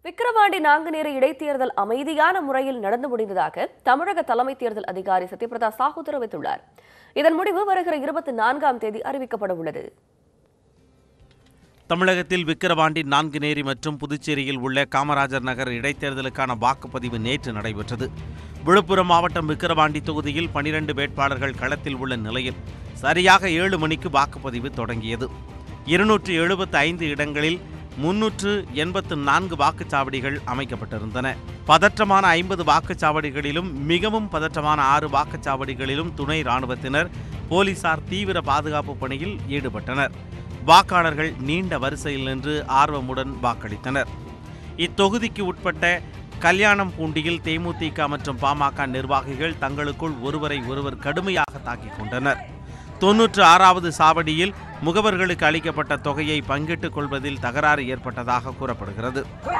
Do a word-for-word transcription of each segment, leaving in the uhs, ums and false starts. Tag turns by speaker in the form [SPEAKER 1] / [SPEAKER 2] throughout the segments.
[SPEAKER 1] விக்கிரவாண்டி நாங்குநேரி இடைத்தேர்தல் அமைதியான முறையில் நடந்து முடிந்ததாக தமிழக தலைமை தேர்தல் அதிகாரி சத்யபிரதா சாஹூ தெரிவித்துள்ளார். இதன் முடிவு வருகிற இருபத்தி நான்காம் தேதி அறிவிக்கப்பட உள்ளது.
[SPEAKER 2] தமிழகத்தில் விக்கிரவாண்டி நான்குநேரி மற்றும் புதுச்சேரியில் உள்ள காமராஜர் நகர் இடைத்தேர்தலுக்கான வாக்குப்பதிவு நேற்று நடைபெற்றது. விழுப்புரம் மாவட்டம் விக்கிரவாண்டி தொகுதியில் பனிரண்டு வேட்பாளர்கள் களத்தில் உள்ள நிலையில் சரியாக ஏழு மணிக்கு வாக்குப்பதிவு தொடங்கியது. இருநூற்று எழுபத்தி ஐந்து இடங்களில் முன்னூற்று எண்பத்து நான்கு வாக்குச்சாவடிகள் அமைக்கப்பட்டிருந்தன. பதற்றமான ஐம்பது வாக்குச்சாவடிகளிலும் மிகவும் பதற்றமான ஆறு வாக்குச்சாவடிகளிலும் துணை ராணுவத்தினர், போலீசார் தீவிர பாதுகாப்பு பணியில் ஈடுபட்டனர். வாக்காளர்கள் நீண்ட வரிசையில் நின்று ஆர்வமுடன் வாக்களித்தனர். இத்தொகுதிக்கு உட்பட்ட கல்யாணம்பூண்டியில் தேமுதிக மற்றும் பாமக நிர்வாகிகள் தங்களுக்குள் ஒருவரை ஒருவர் கடுமையாக தாக்கிக் கொண்டனர். தொன்னூற்று ஆறாவது சாவடியில் முகவர்களுக்கு அளிக்கப்பட்ட தொகையை பங்கிட்டுக் கொள்வதில் தகராறு ஏற்பட்டதாக கூறப்படுகிறது.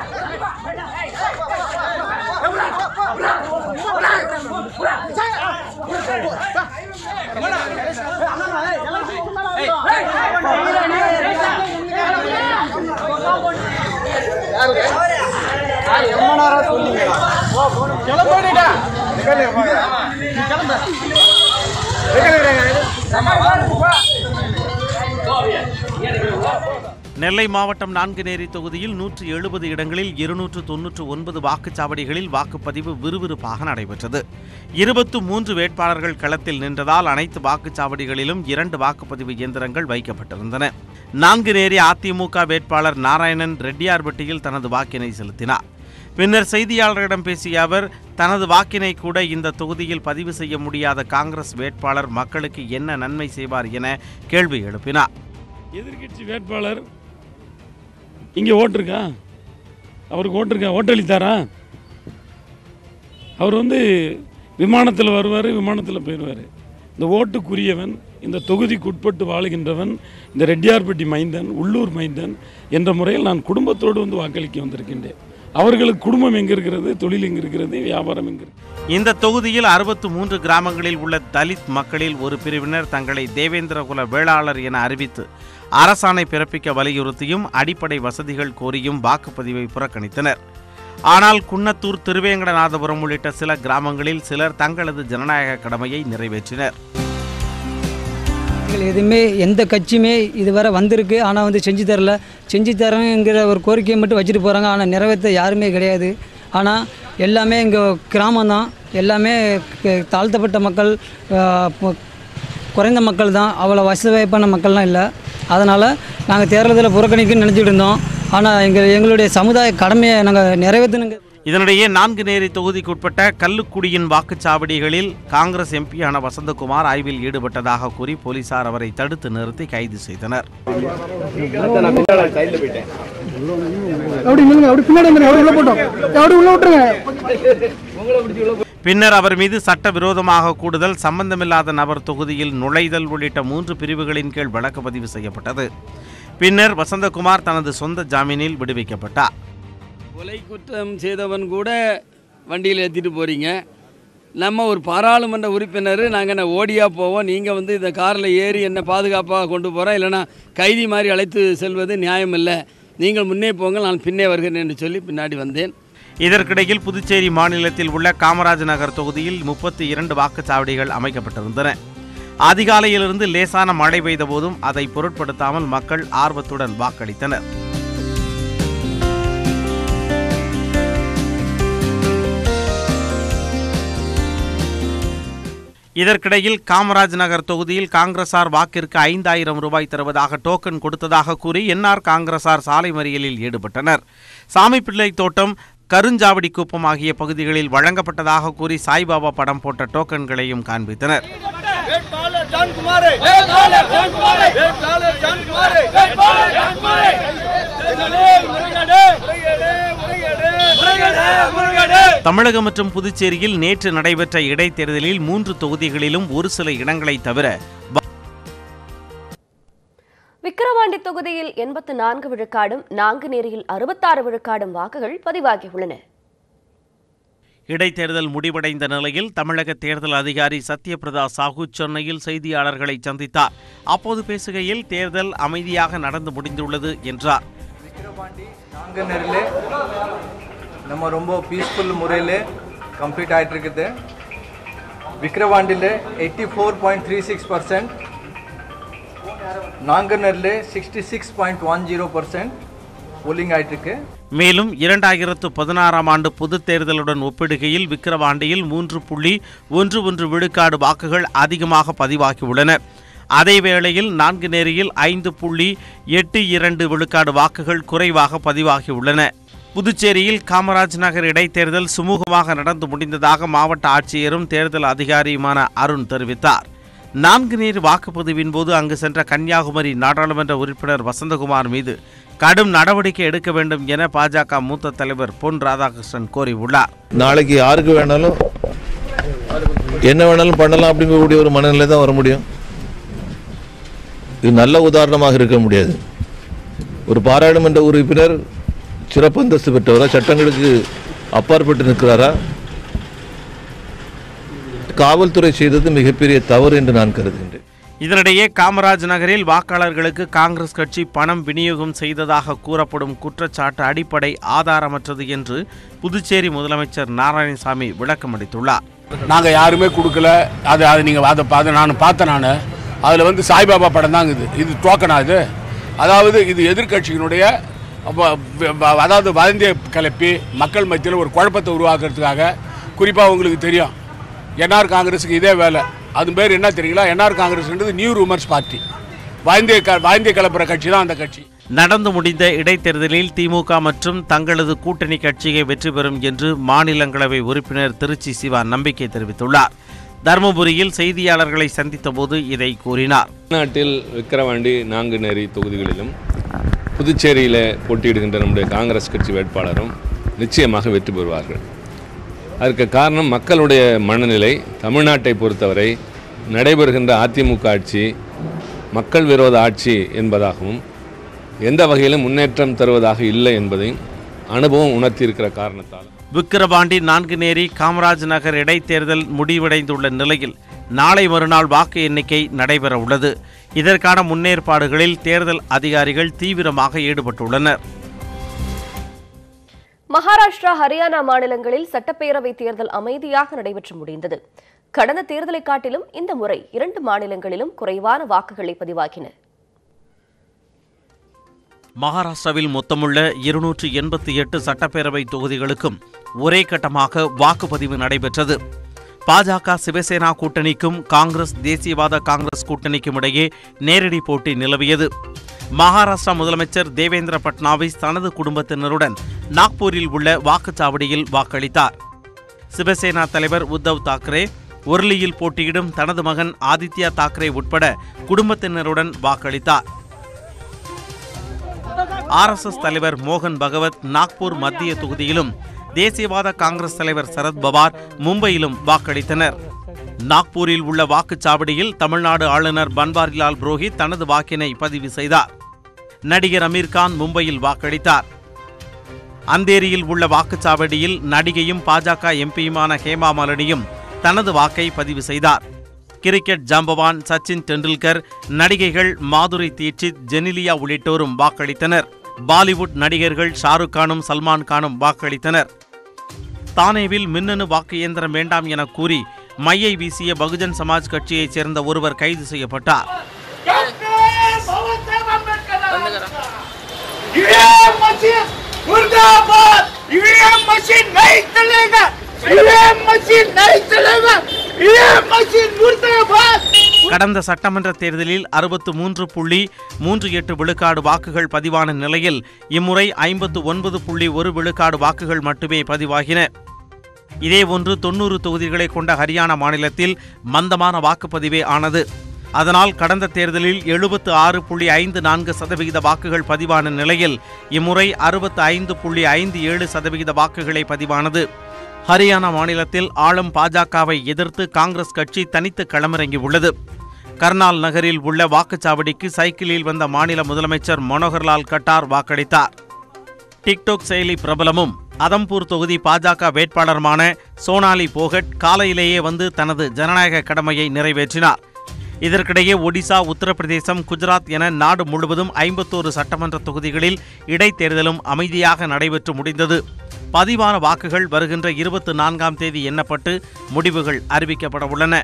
[SPEAKER 2] நெல்லை மாவட்டம் நான்குநேரி தொகுதியில் நூற்று எழுபது இடங்களில் இருநூற்று தொன்னூற்று ஒன்பது வாக்குச்சாவடிகளில் வாக்குப்பதிவு விறுவிறுப்பாக நடைபெற்றது. இருபத்து மூன்று வேட்பாளர்கள் களத்தில் நின்றதால் அனைத்து வாக்குச்சாவடிகளிலும் இரண்டு வாக்குப்பதிவு இயந்திரங்கள் வைக்கப்பட்டிருந்தன. நான்குநேரி அதிமுக வேட்பாளர் நாராயணன் ரெட்டியார்பட்டியில் தனது வாக்கினை செலுத்தினார். பின்னர் செய்தியாளர்களிடம் பேசிய அவர், தனது வாக்கினை கூட இந்த தொகுதியில் பதிவு செய்ய முடியாத காங்கிரஸ் வேட்பாளர் மக்களுக்கு என்ன நன்மை செய்வார் என கேள்வி எழுப்பினார்.
[SPEAKER 3] எதிர்கட்சி வேட்பாளர் இங்கே ஓட்டிருக்கா, அவருக்கு ஓட்டிருக்கா, ஓட்டளித்தாரா? அவர் வந்து விமானத்தில் வருவார், விமானத்தில் போயிடுவார். இந்த ஓட்டுக்குரியவன், இந்த தொகுதிக்கு உட்பட்டு வாழுகின்றவன், இந்த ரெட்டியார்பட்டி மைந்தன், உள்ளூர் மைந்தன் என்ற முறையில் நான் குடும்பத்தோடு வந்து வாக்களிக்க வந்திருக்கின்றேன். அவர்களுக்கு குடும்பம் எங்கே இருக்கிறது, தொழில் எங்கே இருக்கிறது, வியாபாரம் எங்கே இருக்கிறது?
[SPEAKER 2] இந்த தொகுதியில் அறுபத்து மூன்று கிராமங்களில் உள்ள தலித் மக்களில் ஒரு பிரிவினர் தங்களை தேவேந்திரகுல வேளாளர் என அறிவித்து அரசாணை பிறப்பிக்க வலியுறுத்தியும் அடிப்படை வசதிகள் கோரியும் வாக்குப்பதிவை புறக்கணித்தனர். ஆனால் குன்னத்தூர், திருவேங்கடநாதபுரம் உள்ளிட்ட சில கிராமங்களில் சிலர் தங்களது ஜனநாயக கடமையை நிறைவேற்றினர்.
[SPEAKER 4] எதுவுமே எந்த கட்சியுமே இதுவரை வந்திருக்கு, ஆனால் வந்து செஞ்சு தரல. செஞ்சு தரங்கிற ஒரு கோரிக்கையை மட்டும் வச்சுட்டு போகிறாங்க, ஆனால் நிறைவேற்ற யாருமே கிடையாது. ஆனால் எல்லாமே இங்கே கிராமம்தான், எல்லாமே தாழ்த்தப்பட்ட மக்கள், குறைந்த மக்கள் தான், அவ்வளோ வசதி வாய்ப்பான மக்கள்லாம் இல்லை. அதனால் நாங்கள் தேர்தலில் புறக்கணிக்குன்னு நினச்சிட்டு இருந்தோம். ஆனால் எங்கள் எங்களுடைய சமுதாய கடமையை நாங்கள் நிறைவேற்றணுங்க.
[SPEAKER 2] இதனிடையே நான்குநேரி தொகுதிக்கு உட்பட்ட கல்லுக்குடியின் வாக்குச்சாவடிகளில் காங்கிரஸ் எம்பியான வசந்தகுமார் ஆய்வில் ஈடுபட்டதாக கூறி போலீசார் அவரை தடுத்து நிறுத்தி கைது செய்தனர். பின்னர் அவர் மீது சட்டவிரோதமாக கூடுதல், சம்பந்தமில்லாத நபர் தொகுதியில் நுழைதல் உள்ளிட்ட மூன்று பிரிவுகளின் கீழ் வழக்கு பதிவு செய்யப்பட்டது. பின்னர் வசந்தகுமார் தனது சொந்த ஜாமீனில் விடுவிக்கப்பட்டார்.
[SPEAKER 5] கொலை குற்றம் செய்தவன் கூட வண்டியில் ஏற்றிட்டு போகிறீங்க. நம்ம ஒரு பாராளுமன்ற உறுப்பினர், நாங்கள் என்ன ஓடியாக போவோம், நீங்கள் வந்து இந்த காரில் ஏறி என்ன பாதுகாப்பாக கொண்டு போகிறோம், இல்லைனா கைதி மாதிரி அழைத்து செல்வது நியாயம் இல்லை. நீங்கள் முன்னே போங்க, நான் பின்னே வருகிறேன் என்று சொல்லி பின்னாடி வந்தேன்.
[SPEAKER 2] இதற்கிடையில் புதுச்சேரி மாநிலத்தில் உள்ள காமராஜ் நகர் தொகுதியில் முப்பத்தி இரண்டு வாக்குச்சாவடிகள் அமைக்கப்பட்டிருந்தன. அதிகாலையிலிருந்து லேசான மழை பெய்த போதும் அதை பொருட்படுத்தாமல் மக்கள் ஆர்வத்துடன் வாக்களித்தனர். இதற்கிடையில் காமராஜ் நகர் தொகுதியில் காங்கிரசார் வாக்கிற்கு ஐந்தாயிரம் ரூபாய் தருவதாக டோக்கன் கொடுத்ததாக கூறி என்ஆர் காங்கிரசார் சாலை மறியலில் ஈடுபட்டனர். சாமிப்பிள்ளை தோட்டம், கருஞ்சாவடி குப்பம் ஆகிய பகுதிகளில் வழங்கப்பட்டதாக கூறி சாய்பாபா படம் போட்ட டோக்கன்களையும் காண்பித்தனர். தமிழகம் மற்றும் புதுச்சேரியில் நேற்று நடைபெற்ற இடைத்தேர்தலில் மூன்று தொகுதிகளிலும் ஒரு சில இடங்களை தவிர
[SPEAKER 1] விக்கிரவாண்டி தொகுதியில் எண்பத்து நான்கு விழுக்காடும், நான்குநேரியில் அறுபத்தாறு விழுக்காடும் வாக்குகள் பதிவாகியுள்ளன.
[SPEAKER 2] இடைத்தேர்தல் முடிவடைந்த நிலையில் தமிழக தேர்தல் அதிகாரி சத்யபிரதா சாஹூ சென்னையில் செய்தியாளர்களை சந்தித்தார். அப்போது பேசுகையில், தேர்தல் அமைதியாக நடந்து முடிந்துள்ளது என்றார்.
[SPEAKER 6] விக்கிரவாண்டி நான்குநேரிலே நம்ம ரொம்ப பீஸ்ஃபுல் முறையில் கம்ப்ளீட் ஆகிட்டு இருக்குது. விக்கிரவாண்டியில் eighty four point three six percent, நாங்குநேரில் sixty six point one zero percent polling ஆயிட்டிருக்கு.
[SPEAKER 2] மேலும் இரண்டாயிரத்து பதினாறாம் ஆண்டு பொதுத் தேர்தலுடன் ஒப்பிடுகையில் விக்கிரவாண்டியில் மூன்று புள்ளி ஒன்று ஒன்று விழுக்காடு வாக்குகள் அதிகமாக பதிவாகியுள்ளன. அதேவேளையில் நான்குநேரியில் ஐந்து புள்ளி எட்டு இரண்டு விழுக்காடு வாக்குகள் குறைவாக பதிவாகியுள்ளன. புதுச்சேரியில் காமராஜ் நகர் இடைத்தேர்தல் சுமூகமாக நடந்து முடிந்ததாக மாவட்ட ஆட்சியரும் தேர்தல் அதிகாரியுமான அருண் தெரிவித்தார். நான்குநேரி வாக்குப்பதிவின் போது அங்கு சென்ற கன்னியாகுமரி நாடாளுமன்ற உறுப்பினர் வசந்தகுமார் மீது கடும் நடவடிக்கை எடுக்க வேண்டும் என பாஜக மூத்த தலைவர் பொன் ராதாகிருஷ்ணன் கோரியுள்ளார்.
[SPEAKER 7] நாளைக்கு யாருக்கு வேணாலும் என்ன வேணாலும் பண்ணலாம் அப்படிங்கக்கூடிய ஒரு மனநிலை தான் வர முடியும். இது நல்ல உதாரணமாக இருக்க முடியாது. ஒரு பாராளுமன்ற உறுப்பினர் சிறப்பு அந்தஸ்து பெற்றவரா, சட்டங்களுக்கு அப்பாற்பட்டு நிற்கிறாரா? காவல்துறை செய்தது மிகப்பெரிய தவறு என்று நான் கருதுகின்றேன்.
[SPEAKER 2] இதனிடையே காமராஜ் நகரில் வாக்காளர்களுக்கு காங்கிரஸ் கட்சி பணம் விநியோகம் செய்ததாக கூறப்படும் குற்றச்சாட்டு அடிப்படை ஆதாரமற்றது என்று புதுச்சேரி முதலமைச்சர் நாராயணசாமி விளக்கம் அளித்துள்ளார்.
[SPEAKER 8] நாங்கள் யாருமே கொடுக்கல. அது அது நீங்கள் அதை பார்த்து நான் பார்த்தேன். நான் அதில் வந்து சாய்பாபா படம் தாங்க இது. இது டோக்கனா இது? அதாவது இது எதிர்கட்சியினுடைய அதாவது வதந்தியை கிளப்பி மக்கள் மத்தியில் ஒரு குழப்பத்தை உருவாக்குறதுக்காக. குறிப்பாக உங்களுக்கு தெரியும் என்ஆர் காங்கிரஸுக்கு இதே வேலை. அது பேர் என்ன தெரியுங்களா? என்ஆர் காங்கிரஸ்ன்றது நியூ ரூமர்ஸ் பார்ட்டி. வாய்ந்தே வாய்ந்தே கலப்புற கட்சி தான் அந்த கட்சி.
[SPEAKER 2] நடந்து முடிந்த இடைத்தேர்தலில் திமுக மற்றும் தங்களது கூட்டணி கட்சியை வெற்றி பெறும் என்று மாநிலங்களவை உறுப்பினர் திருச்சி சிவா நம்பிக்கை தெரிவித்துள்ளார். தருமபுரியில் செய்தியாளர்களை சந்தித்த போது இதை கூறினார்.
[SPEAKER 9] நாட்டில் விக்கிரவாண்டி நான்குநேரி தொகுதிகளிலும் புதுச்சேரியில் போட்டியிடுகின்ற நம்முடைய காங்கிரஸ் கட்சி வேட்பாளரும் நிச்சயமாக வெற்றி பெறுவார்கள். அதற்கு காரணம் மக்களுடைய மனநிலை. தமிழ்நாட்டை பொறுத்தவரை நடைபெறுகின்ற அதிமுக ஆட்சி மக்கள் விரோத ஆட்சி என்பதாகவும் எந்த வகையிலும் முன்னேற்றம் தருவதாக இல்லை என்பதையும் அனுபவம் உணர்த்தியிருக்கிற காரணத்தால்
[SPEAKER 2] விக்கிரவாண்டி நான்குநேரி காமராஜ் நகர் இடைத்தேர்தல் முடிவடைந்துள்ள நிலையில் நாளை மறுநாள் வாக்கு எண்ணிக்கை நடைபெற உள்ளது. இதற்கான முன்னேற்பாடுகளில் தேர்தல் அதிகாரிகள் தீவிரமாக ஈடுபட்டுள்ளனர்.
[SPEAKER 1] மகாராஷ்டிரா, ஹரியானா மாநிலங்களில் சட்டப்பேரவை தேர்தல் அமைதியாக நடைபெற்று முடிந்தது. கடந்த தேர்தலை காட்டிலும் இந்த முறை இரண்டு மாநிலங்களிலும் குறைவான வாக்குகளை பதிவாகின.
[SPEAKER 2] மகாராஷ்டிராவில் மொத்தமுள்ள இருநூற்று எண்பத்தி எட்டு சட்டப்பேரவை தொகுதிகளுக்கும் ஒரே கட்டமாக வாக்குப்பதிவு நடைபெற்றது. பாஜக சிவசேனா கூட்டணிக்கும் காங்கிரஸ் தேசியவாத காங்கிரஸ் கூட்டணிக்கும் இடையே நேரடி போட்டி நிலவியது. மகாராஷ்டிரா முதலமைச்சர் தேவேந்திர பட்னாவிஸ் தனது குடும்பத்தினருடன் நாக்பூரில் உள்ள வாக்குச்சாவடியில் வாக்களித்தார். சிவசேனா தலைவர் உத்தவ் தாக்கரே ஒர்லியில் போட்டியிடும் தனது மகன் ஆதித்யா தாக்கரே உட்பட குடும்பத்தினருடன் வாக்களித்தார். ஆர் எஸ் எஸ் தலைவர் மோகன் பகவத் நாக்பூர் மத்திய தொகுதியிலும் தேசியவாத காங்கிரஸ் தலைவர் சரத் பவார் மும்பையிலும் வாக்களித்தனர். நாக்பூரில் உள்ள வாக்குச்சாவடியில் தமிழ்நாடு ஆளுநர் பன்வாரிலால் புரோஹித் தனது வாக்கினை பதிவு செய்தார். நடிகர் அமீர்கான் மும்பையில் வாக்களித்தார். அந்தேரியில் உள்ள வாக்குச்சாவடியில் நடிகையும் பாஜக எம்பியுமான ஹேமா மாலினியும் தனது வாக்கை பதிவு செய்தார். கிரிக்கெட் ஜாம்பவான் சச்சின் டெண்டுல்கர், நடிகைகள் மாதுரி தீட்சித், ஜெனிலியா உள்ளிட்டோரும் வாக்களித்தனர். பாலிவுட் நடிகர்கள் ஷாருக் கானும் சல்மான் கானும் வாக்களித்தனர். தானேவில் மின்னணு வாக்கு இயந்திரம் வேண்டாம் என கூறி மையை வீசிய பகுஜன் சமாஜ் கட்சியைச் சேர்ந்த ஒருவர் கைது செய்யப்பட்டார். கடந்த சட்டமன்ற தேர்தலில் அறுபத்து மூன்று புள்ளி மூன்று எட்டு விழுக்காடு வாக்குகள் பதிவான நிலையில் இம்முறை ஐம்பத்து ஒன்பது புள்ளி ஒரு விழுக்காடு வாக்குகள் மட்டுமே பதிவாகின. இதேபோன்று தொன்னூறு தொகுதிகளை கொண்ட ஹரியானா மாநிலத்தில் மந்தமான வாக்குப்பதிவே ஆனது. அதனால் கடந்த தேர்தலில் எழுபத்து ஆறு புள்ளி ஐந்து நான்கு சதவிகித வாக்குகள் பதிவான நிலையில் இம்முறை அறுபத்து ஐந்து புள்ளி ஐந்து ஏழு சதவிகித வாக்குகளை பதிவானது. ஹரியானா மாநிலத்தில் ஆளும் பாஜகவை எதிர்த்து காங்கிரஸ் கட்சி தனித்து களமிறங்கியுள்ளது. கர்னால் நகரில் உள்ள வாக்குச்சாவடிக்கு சைக்கிளில் வந்த மாநில முதலமைச்சர் மனோகர்லால் கட்டார் வாக்களித்தார். டிக்டாக் செயலி பிரபலமும் அதம்பூர் தொகுதி பாஜக வேட்பாளருமான சோனாலி போகட் காலையிலேயே வந்து தனது ஜனநாயக கடமையை நிறைவேற்றினார். இதற்கிடையே ஒடிசா, உத்தரப்பிரதேசம், குஜராத் என நாடு முழுவதும் ஐம்பத்தோரு சட்டமன்ற தொகுதிகளில் இடைத்தேர்தலும் அமைதியாக நடைபெற்று முடிந்தது. பதிவான வாக்குகள் வருகின்ற இருபத்தி நான்காம் தேதி எண்ணப்பட்டு முடிவுகள் அறிவிக்கப்பட உள்ளன.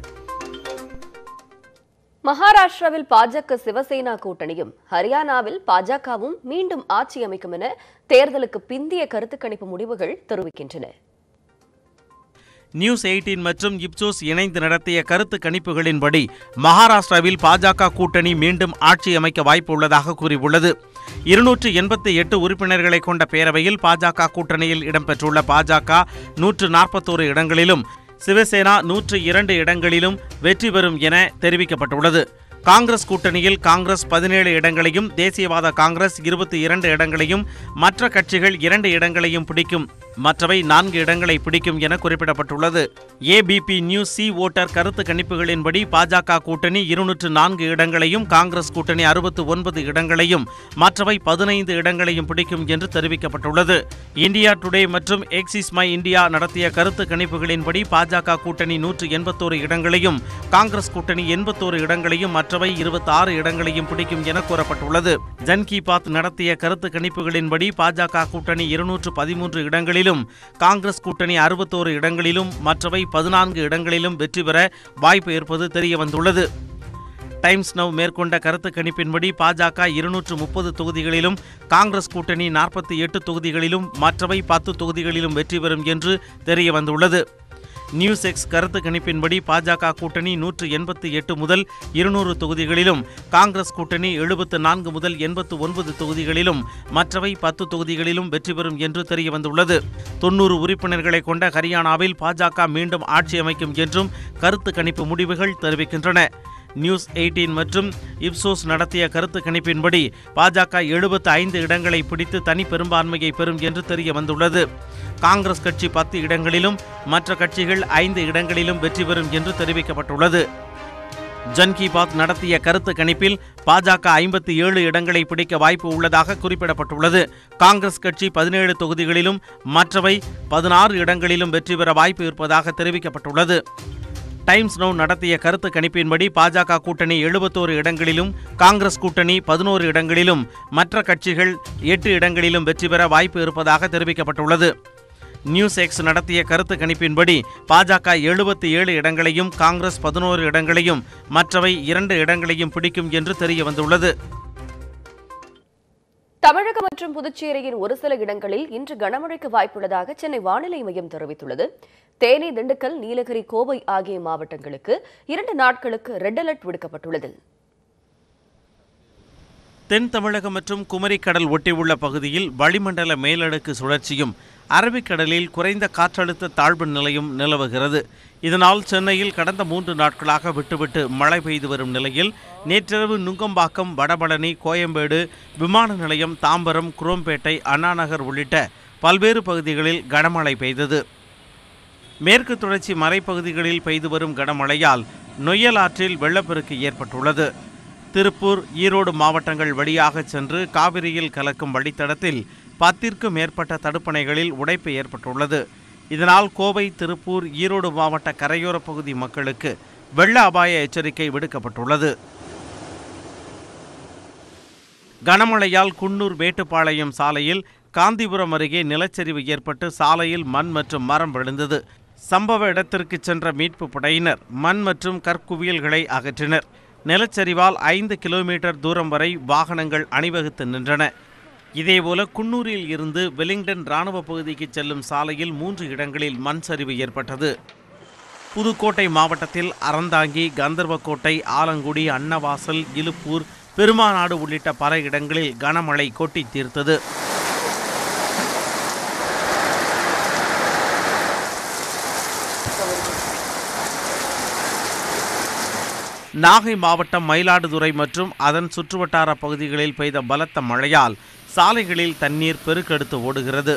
[SPEAKER 1] மகாராஷ்டிராவில் பாஜக சிவசேனா கூட்டணியும் ஹரியானாவில் பாஜகவும் மீண்டும் ஆட்சி அமைக்கும் என தேர்தலுக்கு பிந்திய கருத்து கணிப்பு முடிவுகள் தெரிவிக்கின்றன.
[SPEAKER 2] நியூஸ் எயிட்டீன் மற்றும் இப்சோஸ் இணைந்து நடத்திய கருத்து கணிப்புகளின்படி மகாராஷ்டிராவில் பாஜக கூட்டணி மீண்டும் ஆட்சி அமைக்க வாய்ப்பு உள்ளதாக கூறியுள்ளது. இருநூற்று எண்பத்தி எட்டு உறுப்பினர்களை கொண்ட பேரவையில் பாஜக கூட்டணியில் இடம்பெற்றுள்ள பாஜக நூற்று நாற்பத்தோரு இடங்களிலும் சிவசேனா நூற்று இரண்டு இடங்களிலும் வெற்றி பெறும் என தெரிவிக்கப்பட்டுள்ளது. காங்கிரஸ் கூட்டணியில் காங்கிரஸ் பதினேழு இடங்களையும் தேசியவாத காங்கிரஸ் இருபத்தி இரண்டு இடங்களையும் மற்ற கட்சிகள் இரண்டு இடங்களையும் பிடிக்கும், மற்றவை நான்கு இடங்களை பிடிக்கும் என குறிப்பிடப்பட்டுள்ளது. ஏபிபி நியூஸ் சி ஓட்டர் கருத்து கணிப்புகளின்படி பாஜக கூட்டணி இருநூற்று நான்கு இடங்களையும் காங்கிரஸ் கூட்டணி அறுபத்து ஒன்பது இடங்களையும் மற்றவை பதினைந்து இடங்களையும் பிடிக்கும் என்று தெரிவிக்கப்பட்டுள்ளது. இந்தியா டுடே மற்றும் எக்ஸிஸ் மை இந்தியா நடத்திய கருத்து கணிப்புகளின்படி பாஜக கூட்டணி நூற்று எண்பத்தோரு இடங்களையும் காங்கிரஸ் கூட்டணி எண்பத்தோரு இடங்களையும் மற்றவை இருபத்தி ஆறு இடங்களையும் பிடிக்கும் என கூறப்பட்டுள்ளது. ஜன் கி பாத் நடத்திய கருத்து கணிப்புகளின்படி பாஜக கூட்டணி இருநூற்று பதிமூன்று இடங்களில் காங்கிரஸ் கூட்டணி அறுபத்தோரு இடங்களிலும் மற்றவை பதினான்கு இடங்களிலும் வெற்றி பெற வாய்ப்பு இருப்பது தெரியவந்துள்ளது. டைம்ஸ் நவ் மேற்கொண்ட கருத்து கணிப்பின்படி பாஜக இருநூற்று முப்பது தொகுதிகளிலும் காங்கிரஸ் கூட்டணி நாற்பத்தி எட்டு தொகுதிகளிலும் மற்றவை பத்து தொகுதிகளிலும் வெற்றி பெறும் என்று தெரியவந்துள்ளது. நியூஸ் எக்ஸ் கருத்து கணிப்பின்படி பாஜக கூட்டணி நூற்று எண்பத்தி எட்டு முதல் இருநூறு தொகுதிகளிலும் காங்கிரஸ் கூட்டணி எழுபத்து நான்கு முதல் எண்பத்து ஒன்பது தொகுதிகளிலும் மற்றவை பத்து தொகுதிகளிலும் வெற்றி பெறும் என்று தெரியவந்துள்ளது. தொன்னூறு உறுப்பினர்களை கொண்ட ஹரியானாவில் பாஜக மீண்டும் ஆட்சி அமைக்கும் என்றும் கருத்து கணிப்பு முடிவுகள் தெரிவிக்கின்றன. நியூஸ் எயிட்டீன் மற்றும் இப்சோஸ் நடத்திய கருத்து கணிப்பின்படி பாஜக எழுபத்து ஐந்து இடங்களை பிடித்து தனி பெரும்பான்மையை பெறும் என்று தெரிய வந்துள்ளது. காங்கிரஸ் கட்சி பத்து இடங்களிலும் மற்ற கட்சிகள் ஐந்து இடங்களிலும் வெற்றி பெறும் என்று தெரிவிக்கப்பட்டுள்ளது. ஜன் கி பாத் நடத்திய கருத்து கணிப்பில் பாஜக ஐம்பத்தி ஏழு இடங்களை பிடிக்க வாய்ப்பு உள்ளதாக குறிப்பிடப்பட்டுள்ளது. காங்கிரஸ் கட்சி பதினேழு தொகுதிகளிலும் மற்றவை பதினாறு இடங்களிலும் வெற்றி பெற வாய்ப்பு இருப்பதாக தெரிவிக்கப்பட்டுள்ளது. டைம்ஸ் நவ் நடத்திய கருத்து கணிப்பின்படி பாஜக கூட்டணி எழுபத்தோரு இடங்களிலும் காங்கிரஸ் கூட்டணி பதினோரு இடங்களிலும் மற்ற கட்சிகள் எட்டு இடங்களிலும் வெற்றி பெற வாய்ப்பு இருப்பதாக தெரிவிக்கப்பட்டுள்ளது. நியூஸ் எக்ஸ் நடத்திய கருத்து கணிப்பின்படி பாஜக எழுபத்தி ஏழு இடங்களையும் காங்கிரஸ் பதினோரு இடங்களையும் மற்றவை இரண்டு இடங்களையும் பிடிக்கும் என்று தெரிய வந்துள்ளது.
[SPEAKER 1] தமிழகம் மற்றும் புதுச்சேரியின் ஒரு சில இடங்களில் இன்று கனமழைக்கு வாய்ப்புள்ளதாக சென்னை வானிலை மையம் தெரிவித்துள்ளது. தேனி, திண்டுக்கல், நீலகிரி, கோவை ஆகிய மாவட்டங்களுக்கு இரண்டு நாட்களுக்கு ரெட் அலர்ட் விடுக்கப்பட்டுள்ளது.
[SPEAKER 2] தென் தமிழகம் மற்றும் குமரிக்கடல் ஒட்டியுள்ள பகுதியில் வளிமண்டல மேலடுக்கு சுழற்சியும் அரபிக்கடலில் குறைந்த காற்றழுத்த தாழ்வு நிலையும் நிலவுகிறது. இதனால் சென்னையில் கடந்த மூன்று நாட்களாக விட்டுவிட்டு மழை பெய்து வரும் நிலையில் நேற்றிரவு நுங்கம்பாக்கம், வடபழனி, கோயம்பேடு விமான நிலையம், தாம்பரம், குரோம்பேட்டை, அண்ணாநகர் உள்ளிட்ட பல்வேறு பகுதிகளில் கனமழை பெய்தது. மேற்கு தொடர்ச்சி மலைப்பகுதிகளில் பெய்து வரும் கனமழையால் நொய்யல் ஆற்றில் வெள்ளப்பெருக்கு ஏற்பட்டுள்ளது. திருப்பூர், ஈரோடு மாவட்டங்கள் வழியாக சென்று காவிரியில் கலக்கும் வழித்தடத்தில் பத்திற்கும் மேற்பட்ட தடுப்பணைகளில் உடைப்பு ஏற்பட்டுள்ளது. இதனால் கோவை, திருப்பூர், ஈரோடு மாவட்ட கரையோர பகுதி மக்களுக்கு வெள்ள அபாய எச்சரிக்கை விடுக்கப்பட்டுள்ளது. கனமழையால் குன்னூர் மேட்டுப்பாளையம் சாலையில் காந்திபுரம் அருகே நிலச்சரிவு ஏற்பட்டு சாலையில் மண் மற்றும் மரம் விழுந்தது. சம்பவ இடத்திற்கு சென்ற மீட்பு படையினர் மண் மற்றும் கற்குவியல்களை அகற்றினர். நிலச்சரிவால் ஐந்து கிலோமீட்டர் தூரம் வரை வாகனங்கள் அணிவகுத்து நின்றன. இதேபோல குன்னூரில் இருந்து வெலிங்டன் ராணுவ பகுதிக்கு செல்லும் சாலையில் மூன்று இடங்களில் மண் சரிவு ஏற்பட்டது. புதுக்கோட்டை மாவட்டத்தில் அறந்தாங்கி, கந்தர்வக்கோட்டை, ஆலங்குடி, அன்னவாசல், இலுப்பூர், பெருமாநாடு உள்ளிட்ட பல இடங்களில் கனமழை கொட்டி தீர்த்தது. நாகை மாவட்டம் மயிலாடுதுறை மற்றும் அதன் சுற்றுவட்டார பகுதிகளில் பெய்த பலத்த மழையால் சாலைகளில் தண்ணீர் பெருக்கெடுத்து ஓடுகிறது.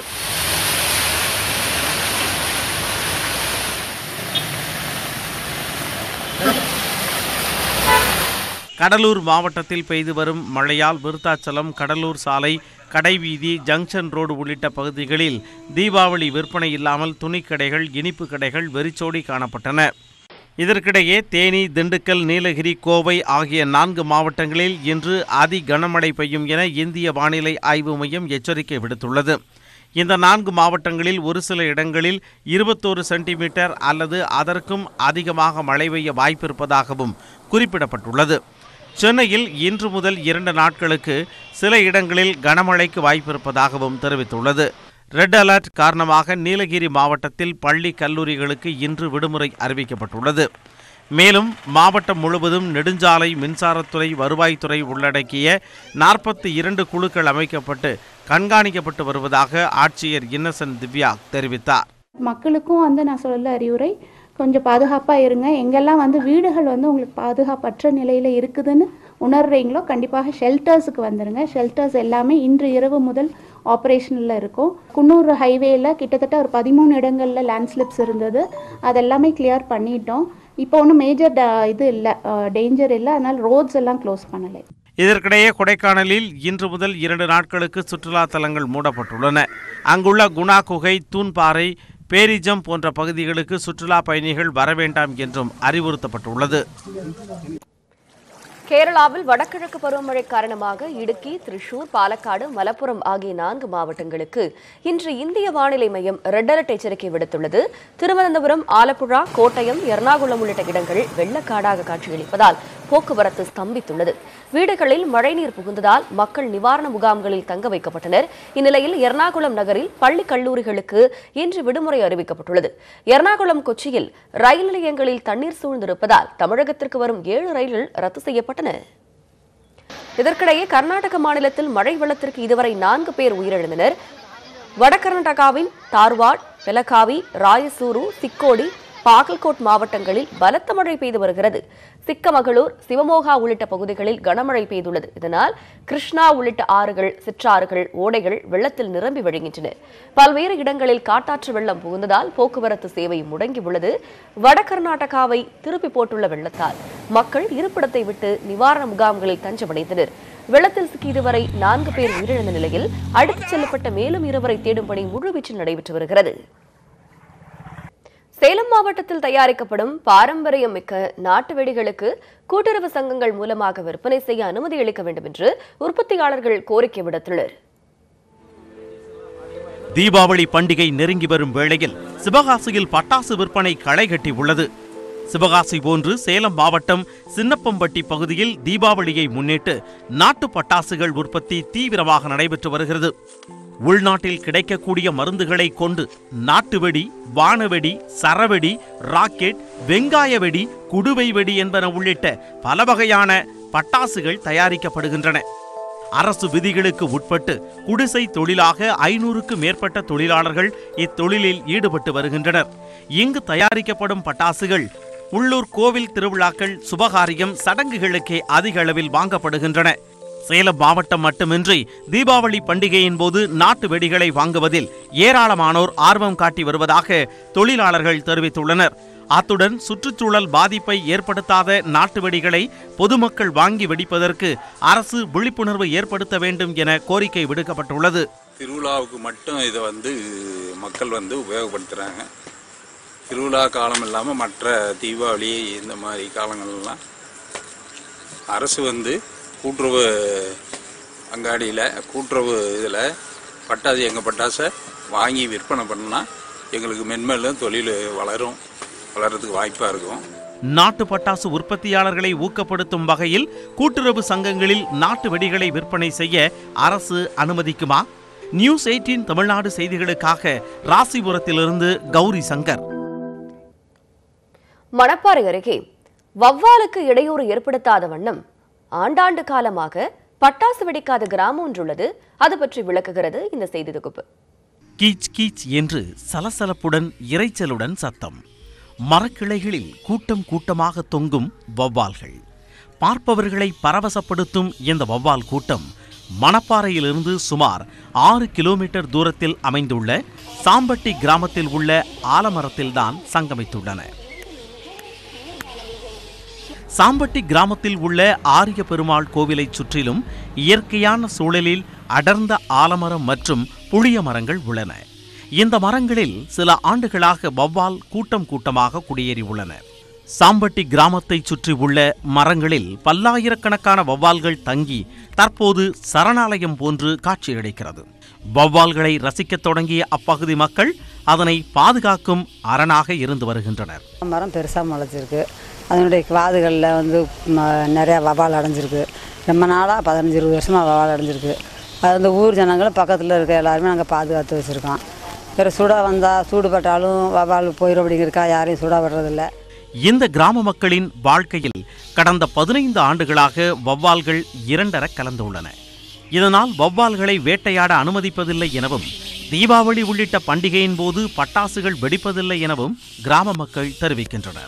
[SPEAKER 2] கடலூர் மாவட்டத்தில் பெய்து வரும் மழையால் விருத்தாச்சலம், கடலூர் சாலை, கடைவீதி, ஜங்ஷன் ரோடு உள்ளிட்ட பகுதிகளில் தீபாவளி விற்பனை இல்லாமல் துணிக்கடைகள், இனிப்பு கடைகள் வெறிச்சோடி காணப்பட்டன. இதற்கிடையே தேனி, திண்டுக்கல், நீலகிரி, கோவை ஆகிய நான்கு மாவட்டங்களில் இன்று அதி கனமழை பெய்யும் என இந்திய வானிலை ஆய்வு மையம் எச்சரிக்கை விடுத்துள்ளது. இந்த நான்கு மாவட்டங்களில் ஒரு சில இடங்களில் இருபத்தோரு சென்டிமீட்டர் அல்லது அதற்கும் அதிகமாக மழை பெய்ய வாய்ப்பிருப்பதாகவும் குறிப்பிடப்பட்டுள்ளது. சென்னையில் இன்று முதல் இரண்டு நாட்களுக்கு சில இடங்களில் கனமழைக்கு வாய்ப்பிருப்பதாகவும் தெரிவித்துள்ளது. ரெட் அலர்ட் காரணமாக நீலகிரி மாவட்டத்தில் பள்ளி கல்லூரிகளுக்கு இன்று விடுமுறை அறிவிக்கப்பட்டுள்ளது. மேலும் மாவட்டம் முழுவதும் நெடுஞ்சாலை, மின்சாரத்துறை, வருவாய்த்துறை உள்ளடக்கிய நாற்பத்தி இரண்டு குழுக்கள் அமைக்கப்பட்டு கண்காணிக்கப்பட்டு வருவதாக ஆட்சியர் இன்னசென்ட் திவ்யா தெரிவித்தார்.
[SPEAKER 10] மக்களுக்கும் வந்து நான் சொல்ல அறிவுரை, கொஞ்சம் பாதுகாப்பாக இருங்க. எங்கெல்லாம் வந்து வீடுகள் வந்து உங்களுக்கு பாதுகாப்பற்ற நிலையில் இருக்குதுன்னு உணர்றீங்களோ கண்டிப்பாக ஷெல்டர்ஸுக்கு வந்துடுங்க. ஷெல்டர்ஸ் எல்லாமே இன்று இரவு முதல் ஆப்ரேஷனில் இருக்கும். குன்னூர் ஹைவேயில் கிட்டத்தட்ட ஒரு பதிமூணு இடங்களில் லேண்ட்ஸ்லிப்ஸ் இருந்தது. அதெல்லாமே கிளியர் பண்ணிட்டோம். இப்போ ஒன்றும் மேஜர் இது இல்லை, டேஞ்சர் இல்லை. அதனால் ரோட்ஸ் எல்லாம் க்ளோஸ் பண்ணலை.
[SPEAKER 2] இதற்கிடையே கொடைக்கானலில் இன்று முதல் இரண்டு நாட்களுக்கு சுற்றுலா தலங்கள் மூடப்பட்டுள்ளன. அங்குள்ள குணா குகை, தூண்பாறை, பேரிஜம் போன்ற பகுதிகளுக்கு சுற்றுலா பயணிகள் வர வேண்டாம் என்றும் அறிவுறுத்தப்பட்டுள்ளது.
[SPEAKER 1] கேரளாவில் வடகிழக்கு பருவமழை காரணமாக இடுக்கி, திரிசூர், பாலக்காடு, மலப்புரம் ஆகிய நான்கு மாவட்டங்களுக்கு இன்று இந்திய வானிலை மையம் ரெட் அலர்ட் எச்சரிக்கை விடுத்துள்ளது. திருவனந்தபுரம், ஆலப்புழா, கோட்டயம், எர்ணாகுளம் உள்ளிட்ட இடங்கள் வெள்ளக்காடாக காட்சியளிப்பதால் போக்குவரத்து ஸ்தம்பித்துள்ளது. வீடுகளில் மழைநீர் புகுந்ததால் மக்கள் நிவாரண முகாம்களில் தங்க வைக்கப்பட்டனர். இந்நிலையில் எர்ணாகுளம் நகரில் பள்ளி கல்லூரிகளுக்கு இன்று விடுமுறை அறிவிக்கப்பட்டுள்ளது. எர்ணாகுளம், கொச்சியில் ரயில் நிலையங்களில் தண்ணீர் சூழ்ந்திருப்பதால் தமிழகத்திற்கு வரும் ஏழு ரயில்கள் ரத்து செய்யப்பட்டன. இதற்கிடையே கர்நாடக மாநிலத்தில் மழை வெள்ளத்திற்கு இதுவரை நான்கு பேர் உயிரிழந்தனர். வட கர்நாடகாவின் தார்வாட், பெலகாவி, ராயசூரு, சிக்கோடி, பாகல்கோட் மாவட்டங்களில் பலத்த மழை பெய்து வருகிறது. சிக்கமகளூர், சிவமோகா உள்ளிட்ட பகுதிகளில் கனமழை பெய்துள்ளது. இதனால் கிருஷ்ணா உள்ளிட்ட ஆறுகள், சிற்றாறுகள், ஓடைகள் வெள்ளத்தில் நிரம்பி வழிகின்றன. பல்வேறு இடங்களில் காட்டாற்று வெள்ளம் புகுந்ததால் போக்குவரத்து சேவை முடங்கியுள்ளது. வட கர்நாடகாவை திருப்பி போட்டுள்ள வெள்ளத்தால் மக்கள் இருப்பிடத்தை விட்டு நிவாரண முகாம்களில் தஞ்சமடைந்தனர். வெள்ளத்தில் சிக்கி இதுவரை நான்கு பேர் உயிரிழந்த நிலையில் அடித்துச் செல்லப்பட்ட மேலும் இருவரை தேடும் பணி முழுவீச்சில் நடைபெற்று வருகிறது. சேலம் மாவட்டத்தில் தயாரிக்கப்படும் பாரம்பரியம் மிக்க நாட்டு வெடிகளுக்கு கூட்டுறவு சங்கங்கள் மூலமாக விற்பனை செய்ய அனுமதி அளிக்க வேண்டும் என்று உற்பத்தியாளர்கள் கோரிக்கை விடுத்துள்ளனர்.
[SPEAKER 2] தீபாவளி பண்டிகை நெருங்கி வரும் வேளையில் சிவகாசியில் பட்டாசு விற்பனை களை கட்டி உள்ளது. சிவகாசி போன்று சேலம் மாவட்டம் சின்னப்பம்பட்டி பகுதியில் தீபாவளியை முன்னிட்டு நாட்டு பட்டாசுகள் உற்பத்தி தீவிரமாக நடைபெற்று வருகிறது. உள்நாட்டில் கிடைக்கக்கூடிய மருந்துகளை கொண்டு நாட்டு வெடி, வானவெடி, சரவெடி, ராக்கெட், வெங்காய வெடி, குடுவை வெடி என்பன உள்ளிட்ட பல வகையான பட்டாசுகள் தயாரிக்கப்படுகின்றன. அரசு விதிகளுக்கு உட்பட்டு குடிசை தொழிலாக ஐநூறுக்கு மேற்பட்ட தொழிலாளர்கள் இத்தொழிலில் ஈடுபட்டு வருகின்றனர். இங்கு தயாரிக்கப்படும் பட்டாசுகள் உள்ளூர் கோவில் திருவிழாக்கள், சுபகாரியம், சடங்குகளுக்கே அதிக அளவில் வாங்கப்படுகின்றன. சேலம் மாவட்டம் மட்டுமின்றி தீபாவளி பண்டிகையின் போது நாட்டு வெடிகளை வாங்குவதில் ஏராளமானோர் ஆர்வம் காட்டி வருவதாக தொழிலாளர்கள் தெரிவித்துள்ளனர். அத்துடன் சுற்றுச்சூழல் பாதிப்பை ஏற்படுத்தாத நாட்டு வெடிகளை பொதுமக்கள் வாங்கி வெடிப்பதற்கு அரசு விழிப்புணர்வு ஏற்படுத்த வேண்டும் என கோரிக்கை விடுக்கப்பட்டுள்ளது.
[SPEAKER 11] திருவிழாவுக்கு மட்டும் இதை வந்து மக்கள் வந்து உபயோகப்படுத்துகிறாங்க. திருவிழா காலம் இல்லாமல் மற்ற தீபாவளி இந்த மாதிரி காலங்கள்லாம் அரசு வந்து கூட்டுறவு அங்காடியில், கூட்டுறவு இதில் பட்டாசு எங்கள் பட்டாசை வாங்கி விற்பனை பண்ணால் எங்களுக்கு மென்மேலும் தொழில் வளரும், வளர்கிறதுக்கு வாய்ப்பாக இருக்கும்.
[SPEAKER 2] நாட்டு பட்டாசு உற்பத்தியாளர்களை ஊக்கப்படுத்தும் வகையில் கூட்டுறவு சங்கங்களில் நாட்டு வெடிகளை விற்பனை செய்ய அரசு அனுமதிக்குமா? நியூஸ் எயிட்டீன் தமிழ்நாடு செய்திகளுக்காக ராசிபுரத்திலிருந்து கௌரி சங்கர்.
[SPEAKER 1] மணப்பாறை அருகே வவ்வாலுக்கு இடையூறு ஏற்படுத்தாத வண்ணம் ஆண்டாண்டு காலமாக பட்டாசு வெடிக்காத கிராமம் ஒன்றுள்ளது. அது பற்றி விளக்குகிறது இந்த செய்தி தொகுப்பு.
[SPEAKER 2] கீச் கீச் என்று சலசலப்புடன் இரைச்சலுடன் சத்தம். மரக்கிளைகளில் கூட்டம் கூட்டமாக தொங்கும் வவ்வால்கள். பார்ப்பவர்களை பரவசப்படுத்தும் இந்த வவ்வால் கூட்டம் மணப்பாறையிலிருந்து சுமார் ஆறு கிலோமீட்டர் தூரத்தில் அமைந்துள்ள சாம்பட்டி கிராமத்தில் உள்ள ஆலமரத்தில்தான் சங்கமித்துள்ளன. சாம்பட்டி கிராமத்தில் உள்ள ஆரிய பெருமாள் கோவிலை சுற்றிலும் இயற்கையான சூழலில் அடர்ந்த ஆலமரம் மற்றும் புளிய மரங்கள் உள்ளன. இந்த மரங்களில் சில ஆண்டுகளாக வவ்வால் கூட்டம் கூட்டமாக குடியேறி உள்ளன. சாம்பட்டி கிராமத்தை சுற்றி உள்ள மரங்களில் பல்லாயிரக்கணக்கான வௌவால்கள் தங்கி தற்போது சரணாலயம் போன்று காட்சியளிக்கிறது. வௌவால்களை ரசிக்கத் தொடங்கிய அப்பகுதி மக்கள் அதனை பாதுகாக்கும் அரணாக இருந்து வருகின்றனர்.
[SPEAKER 12] மரம் பெருசாக முளைச்சிருக்கு. அதனுடைய காதுகளில் வந்து நிறையா வௌவால் அடைஞ்சிருக்கு. ரொம்ப நாளாக பதினஞ்சு இருபது வருஷமாக வௌவால் அடைஞ்சிருக்கு. அது வந்து ஊர் ஜனங்களும் பக்கத்தில் இருக்க எல்லாருமே நாங்கள் பாதுகாத்து வச்சுருக்கோம். வேறு சூடாக வந்தால் சூடுபட்டாலும் வௌவால் போயிடும் அப்படிங்கிறக்கா யாரையும் சூடாக விடுறதில்லை.
[SPEAKER 2] இந்த கிராம மக்களின் வாழ்க்கையில் கடந்த பதினைந்து ஆண்டுகளாக வௌவால்கள் இரண்டர கலந்துள்ளன. இதனால் வௌவால்களை வேட்டையாட அனுமதிப்பதில்லை எனவும் தீபாவளி உள்ளிட்ட பண்டிகையின் போது பட்டாசுகள் வெடிப்பதில்லை எனவும் கிராம மக்கள் தெரிவிக்கின்றனர்.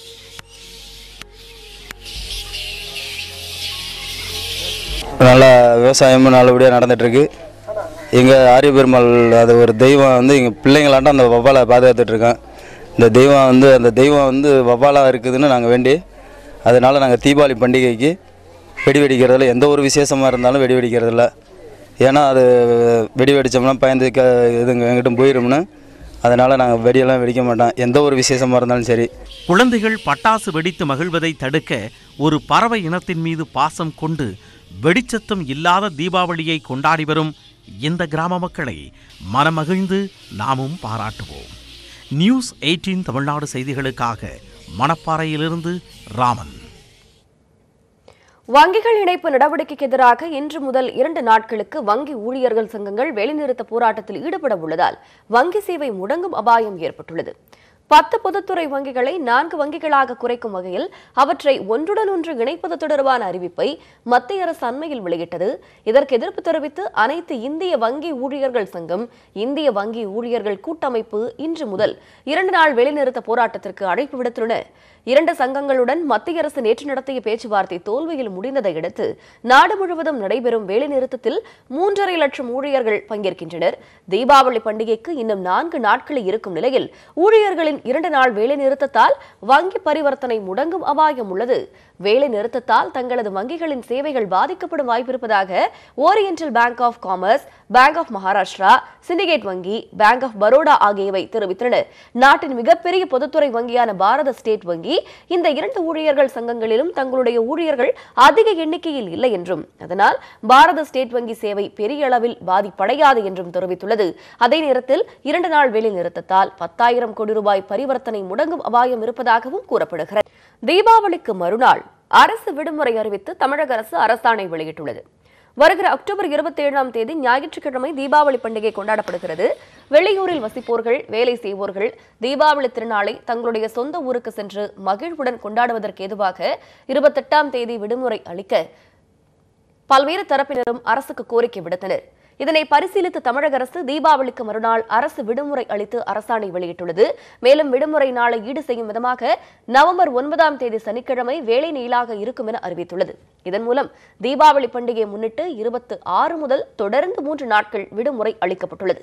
[SPEAKER 13] நல்லா விவசாயமும் நல்லபடியாக நடந்துகிட்ருக்கு. எங்கள் ஆரிய பெருமாள் அது ஒரு தெய்வம் வந்து எங்கள் பிள்ளைங்களாட்டம் அந்த வௌவாலை பாதுகாத்துட்ருக்கேன். இந்த தெய்வம் வந்து அந்த தெய்வம் வந்து வௌவாலாக இருக்குதுன்னு நாங்கள் வேண்டி அதனால் நாங்கள் தீபாவளி பண்டிகைக்கு வெடி வெடிக்கிறதில்ல. எந்த ஒரு விசேஷமாக இருந்தாலும் வெடி வெடிக்கிறதில்ல. ஏன்னா அது வெடி வெடித்தோம்னா பயந்து க இதுங்க எங்கிட்ட போயிடும்னு அதனால் நாங்கள் வெடியெல்லாம் வெடிக்க மாட்டோம். எந்த ஒரு விசேஷமாக இருந்தாலும் சரி.
[SPEAKER 2] குழந்தைகள் பட்டாசு வெடித்து மகிழ்வதை தடுக்க ஒரு பறவை இனத்தின் மீது பாசம் கொண்டு வெடிச்சத்தம் இல்லாத தீபாவளியை கொண்டாடி வரும் இந்த கிராம மக்களை மனமகிழ்ந்து நாமும் பாராட்டுவோம். நியூஸ் எயிட்டீன் தமிழ்நாடு செய்திகளுக்காக மணப்பாறையிலிருந்து ராமன்.
[SPEAKER 1] வங்கிகள் இணைப்பு நடவடிக்கைக்கு எதிராக இன்று முதல் இரண்டு நாட்களுக்கு வங்கி ஊழியர்கள் சங்கங்கள் வேலைநிறுத்த போராட்டத்தில் ஈடுபட உள்ளதால் வங்கி சேவை முடங்கும் அபாயம் ஏற்பட்டுள்ளது. பத்து பொதுத்துறை வங்கிகளை நான்கு வங்கிகளாக குறைக்கும் வகையில் அவற்றை ஒன்றுடன் ஒன்று இணைப்பது தொடர்பான அறிவிப்பை மத்திய அரசு அண்மையில் வெளியிட்டது. இதற்கு எதிர்ப்பு தெரிவித்து அனைத்து இந்திய வங்கி ஊழியர்கள் சங்கம், இந்திய வங்கி ஊழியர்கள் கூட்டமைப்பு இன்று முதல் இரண்டு நாள் வேலைநிறுத்த போராட்டத்திற்கு அழைப்பு விடுத்துள்ளன. இரண்டு சங்கங்களுடன் மத்திய அரசு நேற்று நடத்திய பேச்சுவார்த்தை தோல்வியில் முடிந்ததை அடுத்து நாடு முழுவதும் நடைபெறும் வேலைநிறுத்தத்தில் மூன்றரை லட்சம் ஊழியர்கள் பங்கேற்கின்றனர். தீபாவளி பண்டிகைக்கு இன்னும் நான்கு நாட்கள் இருக்கும் நிலையில் ஊழியர்களின் இரண்டு நாள் வேலைநிறுத்தத்தால் வங்கி பரிவர்த்தனை முடங்கும் அபாயம் உள்ளது. வேலை நிறுத்தத்தால் தங்களது வங்கிகளின் சேவைகள் பாதிக்கப்படும் வாய்ப்பிருப்பதாக Oriental Bank of Commerce, Bank of Maharashtra, Syndicate வங்கி, பேங்க் ஆஃப் பரோடா ஆகியவை தெரிவித்தன. நாட்டின் மிகப்பெரிய பொதுத்துறை வங்கியான பாரத ஸ்டேட் வங்கி இந்த இரண்டு ஊழியர்கள் சங்கங்களிலும் தங்களுடைய ஊழியர்கள் அதிக எண்ணிக்கையில் இல்லை என்றும் அதனால் பாரத ஸ்டேட் வங்கி சேவை பெரிய அளவில் பாதிப்படையாது என்றும் தெரிவித்துள்ளது. அதே நேரத்தில் இரண்டு நாள் வேலை நிறுத்தத்தால் பத்தாயிரம் கோடி ரூபாய் பரிவர்த்தனை முடங்கும் அபாயம் இருப்பதாகவும் கூறப்படுகிறது. தீபாவளிக்கு மறுநாள் அரசு விடுமுறை அறிவித்து தமிழக அரசு அரசாணை வெளியிட்டுள்ளது. வருகிற அக்டோபர் இருபத்தி ஏழாம் தேதி ஞாயிற்றுக்கிழமை தீபாவளி பண்டிகை கொண்டாடப்படுகிறது. வெளியூரில் வசிப்போர்கள், வேலை செய்வோர்கள் தீபாவளி திருநாளை தங்களுடைய சொந்த ஊருக்கு சென்று மகிழ்வுடன் கொண்டாடுவதற்கு ஏதுவாக இருபத்தெட்டாம் தேதி விடுமுறை அளிக்க பல்வேறு தரப்பினரும் அரசுக்கு கோரிக்கை விடுத்தனர். இதனை பரிசீலித்து தமிழக அரசு தீபாவளிக்கு மறுநாள் அரசு விடுமுறை அளித்து அரசாணை வெளியிட்டுள்ளது. மேலும் விடுமுறை நாளை ஈடு செய்யும் விதமாக நவம்பர் ஒன்பதாம் தேதி சனிக்கிழமை வேலை நீளாக இருக்கும் என அறிவித்துள்ளது. இதன் மூலம் தீபாவளி பண்டிகையை முன்னிட்டு இருபத்தி ஆறு முதல் தொடர்ந்து மூன்று நாட்கள் விடுமுறை அளிக்கப்பட்டுள்ளது.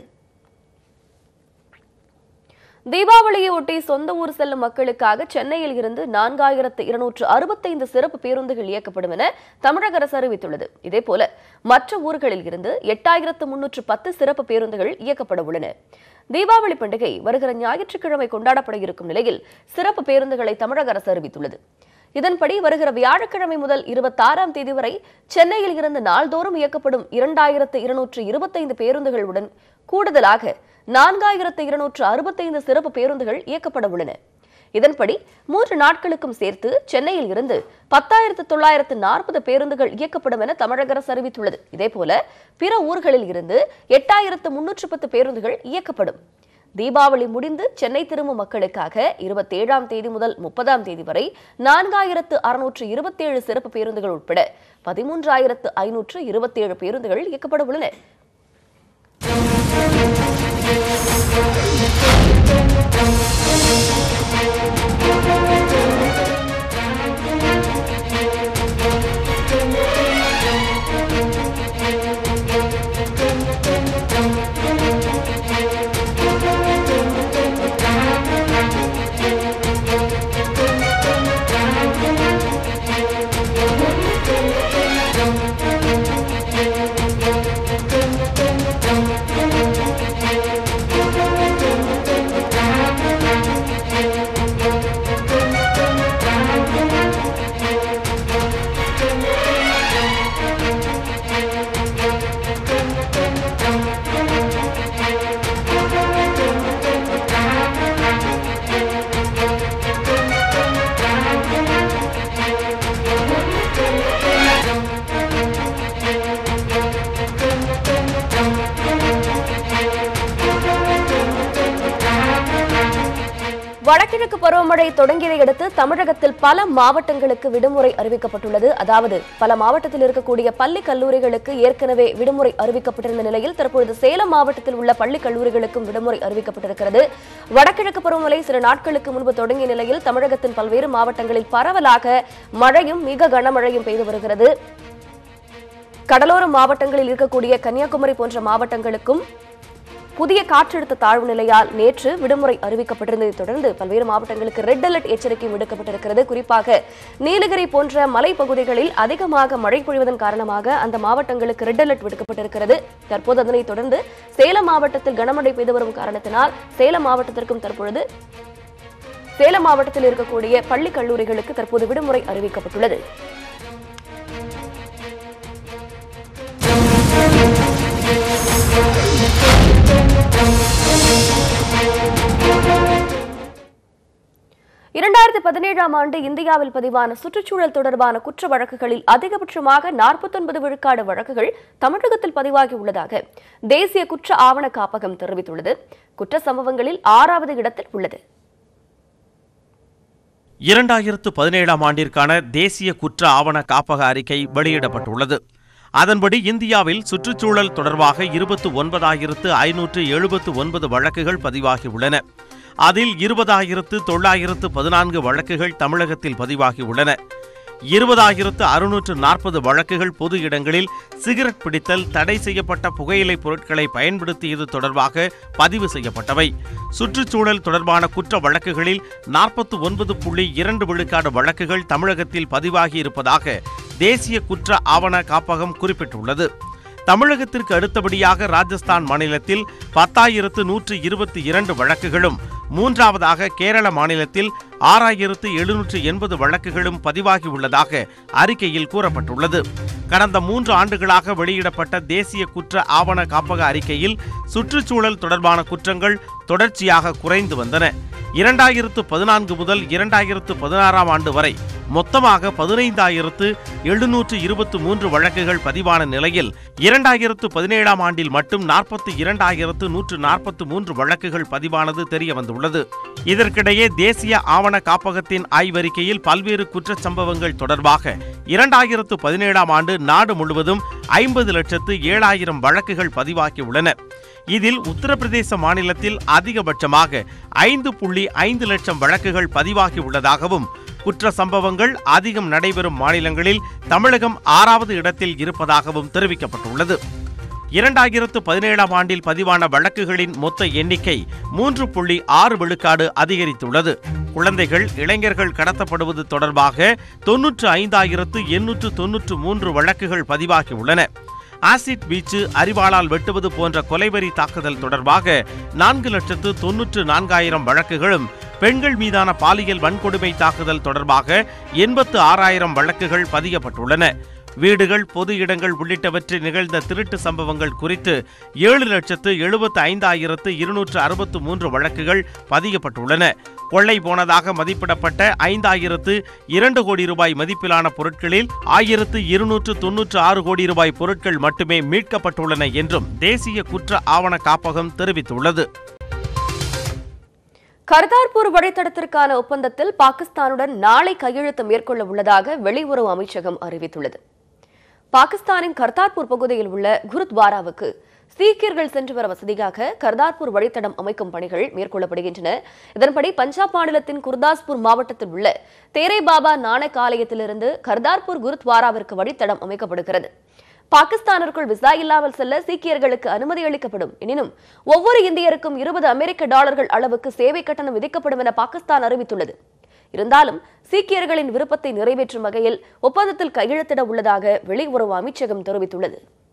[SPEAKER 1] தீபாவளியை ஒட்டி சொந்த ஊர் செல்லும் மக்களுக்காக சென்னையில் இருந்து நான்காயிரத்து இருநூற்று அறுபத்தைந்து சிறப்பு பேருந்துகள் இயக்கப்படும் என தமிழக அரசு அறிவித்துள்ளது. இதேபோல மற்ற ஊர்களில் இருந்து எட்டாயிரத்து முன்னூற்று பத்து சிறப்பு பேருந்துகள் இயக்கப்பட உள்ளன. தீபாவளி பண்டிகை வருகிற ஞாயிற்றுக்கிழமை கொண்டாடப்பட இருக்கும் நிலையில் சிறப்பு பேருந்துகளை தமிழக அரசு அறிவித்துள்ளது. இதன்படி வருகிற வியாழக்கிழமை முதல் இருபத்தி ஆறாம் தேதி வரை சென்னையில் இருந்து நாள்தோறும் இயக்கப்படும் இரண்டாயிரத்து இருநூற்று இருபத்தைந்து பேருந்துகளுடன் கூடுதலாக நான்காயிரத்து இருநூற்று அறுபத்தைந்து சிறப்பு பேருந்துகள் இயக்கப்பட உள்ளன. இதன்படி மூன்று நாட்களுக்கும் சேர்த்து சென்னையில் இருந்து பத்தாயிரத்து தொள்ளாயிரத்து நாற்பது பேருந்துகள் இயக்கப்படும் என தமிழக அரசு அறிவித்துள்ளது. இதேபோல பிற ஊர்களில் இருந்து எட்டாயிரத்து முன்னூற்று பத்து பேருந்துகள் இயக்கப்படும். தீபாவளி முடிந்து சென்னை திரும்பும் மக்களுக்காக இருபத்தி ஏழாம் தேதி முதல் முப்பதாம் தேதி வரை நான்காயிரத்து அறுநூற்று இருபத்தி ஏழு சிறப்பு பேருந்துகள் உட்பட பதிமூன்றாயிரத்து ஐநூற்று இருபத்தி ஏழு பேருந்துகள் இயக்கப்பட உள்ளன. வடகிழக்கு பருவமழை தொடங்கியதை அடுத்து தமிழகத்தில் பல மாவட்டங்களுக்கு விடுமுறை அறிவிக்கப்பட்டுள்ளது. அதாவது பல மாவட்டத்தில் இருக்கக்கூடிய பள்ளி கல்லூரிகளுக்கு ஏற்கனவே விடுமுறை அறிவிக்கப்பட்டிருந்த நிலையில் தற்பொழுது சேலம் மாவட்டத்தில் உள்ள பள்ளி கல்லூரிகளுக்கும் விடுமுறை அறிவிக்கப்பட்டிருக்கிறது. வடகிழக்கு பருவமழை சில நாட்களுக்கு முன்பு தொடங்கிய நிலையில் தமிழகத்தின் பல்வேறு மாவட்டங்களில் பரவலாக மழையும் மிக கனமழையும் பெய்து வருகிறது. கடலோர மாவட்டங்களில் இருக்கக்கூடிய கன்னியாகுமரி போன்ற மாவட்டங்களுக்கும் புதிய காற்றழுத்த தாழ்வு நிலையால் நேற்று விடுமுறை அறிவிக்கப்பட்டிருந்ததை தொடர்ந்து பல்வேறு மாவட்டங்களுக்கு ரெட் அலர்ட் எச்சரிக்கை விடுக்கப்பட்டிருக்கிறது. குறிப்பாக நீலகிரி போன்ற மலைப்பகுதிகளில் அதிகமாக மழை பொழிவதன் காரணமாக அந்த மாவட்டங்களுக்கு ரெட் அலர்ட் விடுக்கப்பட்டிருக்கிறது. தற்போது அதனைத் தொடர்ந்து சேலம் மாவட்டத்தில் கனமழை பெய்து வரும் காரணத்தினால் சேலம் மாவட்டத்திற்கும் தற்பொழுது சேலம் மாவட்டத்தில் இருக்கக்கூடிய பள்ளி கல்லூரிகளுக்கு தற்போது விடுமுறை அறிவிக்கப்பட்டுள்ளது. இரண்டாயிரத்தி பதினேழாம் ஆண்டு இந்தியாவில் பதிவான சுற்றுச்சூழல் தொடர்பான குற்ற வழக்குகளில் அதிகபட்சமாக நாற்பத்தி ஒன்பது விழுக்காடு வழக்குகள் தமிழகத்தில் பதிவாகி உள்ளதாக தேசிய குற்ற ஆவண காப்பகம் தெரிவித்துள்ளது. குற்ற சம்பவங்களில் ஆறாவது இடத்தில் உள்ளது.
[SPEAKER 2] இரண்டாயிரத்து பதினேழாம் ஆண்டிற்கான தேசிய குற்ற ஆவண காப்பக அறிக்கை வெளியிடப்பட்டுள்ளது. அதன்படி இந்தியாவில் சுற்றுச்சூழல் தொடர்பாக இருபத்தி ஒன்பதாயிரத்து ஐநூற்று எழுபத்து ஒன்பது வழக்குகள் பதிவாகியுள்ளன. அதில் இருபதாயிரத்து தொள்ளாயிரத்து பதினான்கு வழக்குகள் தமிழகத்தில் பதிவாகியுள்ளன. இருபதாயிரத்து அறுநூற்று நாற்பது வழக்குகள் பொது இடங்களில் சிகரெட் பிடித்தல், தடை செய்யப்பட்ட புகையிலை பொருட்களை பயன்படுத்தியது தொடர்பாக பதிவு செய்யப்பட்டவை. சுற்றுச்சூழல் தொடர்பான குற்ற வழக்குகளில் நாற்பத்தி ஒன்பது புள்ளி இரண்டு விழுக்காடு வழக்குகள் தமிழகத்தில் பதிவாகி இருப்பதாக தேசிய குற்ற ஆவண காப்பகம் குறிப்பிட்டுள்ளது. தமிழகத்திற்கு அடுத்தபடியாக ராஜஸ்தான் மாநிலத்தில் பத்தாயிரத்து நூற்று இருபத்தி இரண்டு வழக்குகளும், மூன்றாவதாக கேரள மாநிலத்தில் ஆறாயிரத்து எழுநூற்று எண்பது வழக்குகளும் பதிவாகியுள்ளதாக அறிக்கையில் கூறப்பட்டுள்ளது. கடந்த மூன்று ஆண்டுகளாக வெளியிடப்பட்ட தேசிய குற்ற ஆவண காப்பக அறிக்கையில் சுற்றுச்சூழல் தொடர்பான குற்றங்கள் தொடர்ச்சியாக குறைந்து வந்தன. இரண்டாயிரத்து பதினான்கு முதல் இரண்டாயிரத்து பதினாறாம் ஆண்டு வரை மொத்தமாக பதினைந்தாயிரத்து எழுநூற்று இருபத்தி மூன்று வழக்குகள் பதிவான நிலையில் இரண்டாயிரத்து பதினேழாம் ஆண்டில் மட்டும் நாற்பத்தி இரண்டாயிரத்து நூற்று நாற்பத்தி மூன்று வழக்குகள் பதிவானது தெரியவந்துள்ளது. இதற்கிடையே தேசிய ஆவண காப்பகத்தின் ஆய்வறிக்கையில் பல்வேறு குற்றச் சம்பவங்கள் தொடர்பாக இரண்டாயிரத்து பதினேழாம் ஆண்டு நாடு முழுவதும் ஐம்பது லட்சத்து ஏழாயிரம் வழக்குகள் பதிவாகியுள்ளன. இதில் உத்தரப்பிரதேச மாநிலத்தில் அதிகபட்சமாக ஐந்து புள்ளி ஐந்து லட்சம் வழக்குகள் பதிவாகியுள்ளதாகவும், குற்ற சம்பவங்கள் அதிகம் நடைபெறும் மாநிலங்களில் தமிழகம் ஆறாவது இடத்தில் இருப்பதாகவும் தெரிவிக்கப்பட்டுள்ளது. இரண்டாயிரத்து பதினேழாம் ஆண்டில் பதிவான வழக்குகளின் மொத்த எண்ணிக்கை மூன்று புள்ளி ஆறு விழுக்காடு அதிகரித்துள்ளது. குழந்தைகள், இளைஞர்கள் கடத்தப்படுவது தொடர்பாக தொன்னூற்று ஐந்தாயிரத்து எண்ணூற்று தொன்னூற்று மூன்று வழக்குகள் பதிவாகியுள்ளன. ஆசிட் வீச்சு, அரிவாளால் வெட்டுவது போன்ற கொலைவெறி தாக்குதல் தொடர்பாக நான்கு லட்சத்து தொன்னூற்று நான்காயிரம் வழக்குகளும், பெண்கள் மீதான பாலியல் வன்கொடுமை தாக்குதல் தொடர்பாக எண்பத்து ஆறாயிரம் வழக்குகள் பதியப்பட்டுள்ளன. வீடுகள், பொது இடங்கள் உள்ளிட்டவற்றில் நிகழ்ந்த திருட்டு சம்பவங்கள் குறித்து ஏழு லட்சத்து எழுபத்து ஐந்தாயிரத்து இருநூற்று அறுபத்து மூன்று வழக்குகள் பதியப்பட்டுள்ளன. கொள்ளை போனதாக மதிப்பிடப்பட்ட ஐந்தாயிரத்து இரண்டு கோடி ரூபாய் மதிப்பிலான பொருட்களில் ஆயிரத்து இருநூற்று தொன்னூற்று ஆறு கோடி ரூபாய் பொருட்கள் மட்டுமே மீட்கப்பட்டுள்ளன என்றும் தேசிய குற்ற ஆவண காப்பகம் தெரிவித்துள்ளது.
[SPEAKER 1] கர்தார்பூர் வழித்தடத்திற்கான ஒப்பந்தத்தில் பாகிஸ்தானுடன் நாளை கையெழுத்து மேற்கொள்ள உள்ளதாக வெளியுறவு அமைச்சகம் அறிவித்துள்ளது. பாகிஸ்தானின் கர்தார்பூர் பகுதியில் உள்ள குருத்வாராவுக்கு சீக்கியர்கள் சென்று வர வசதியாக கர்தார்பூர் வழித்தடம் அமைக்கும் பணிகள் மேற்கொள்ளப்படுகின்றன. இதன்படி பஞ்சாப் மாநிலத்தின் குர்தாஸ்பூர் மாவட்டத்தில் உள்ள தேரே பாபா நானக் ஆலயத்திலிருந்து கர்தார்பூர் குருத்வாராவிற்கு வழித்தடம் அமைக்கப்படுகிறது. பாகிஸ்தானிற்குள் விசா இல்லாமல் செல்ல சீக்கியர்களுக்கு அனுமதி அளிக்கப்படும். எனினும் ஒவ்வொரு இந்தியருக்கும் இருபது அமெரிக்க டாலர்கள் அளவுக்கு சேவை கட்டணம் விதிக்கப்படும் என பாகிஸ்தான் அறிவித்துள்ளது. இருந்தாலும் சீக்கியர்களின் விருப்பத்தை நிறைவேற்றும் வகையில் ஒப்பந்தத்தில் கையெழுத்திட உள்ளதாக வெளியுறவு அமைச்சகம் தெரிவித்துள்ளது.